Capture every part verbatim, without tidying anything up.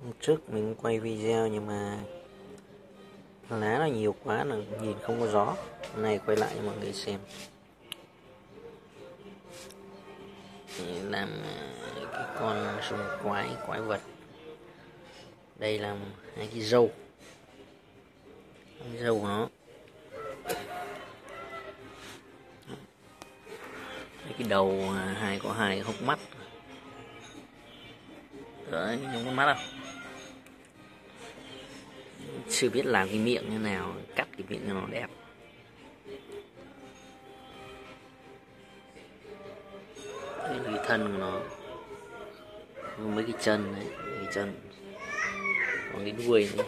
Hôm trước mình quay video nhưng mà lá nó nhiều quá là nhìn không có rõ. Hôm nay quay lại cho mọi người xem. Để làm cái con sùng quái quái vật. Đây là hai cái râu. Cái râu của nó. Cái đầu hai có hai hốc mắt. Đấy, không có mắt đâu. Chưa biết làm cái miệng như nào, cắt cái miệng cho nó đẹp. Đây là cái thân của nó, mấy cái chân đấy, cái chân, còn cái đuôi nữa.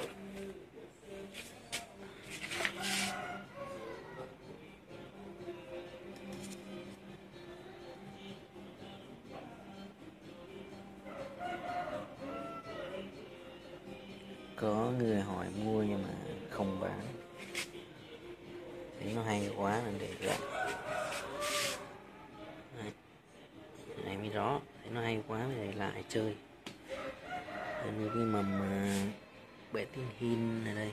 Có người hỏi mua nhưng mà không bán, thấy nó hay quá nên để lại. Này mới rõ, thấy nó hay quá để lại chơi. Như cái mầm bể tin hin này đây,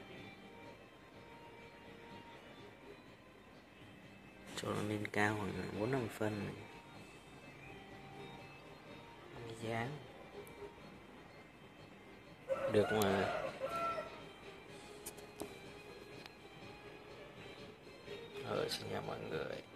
cho nó lên cao khoảng bốn năm phân này. Giá được mà. Rồi, xin chào mọi người.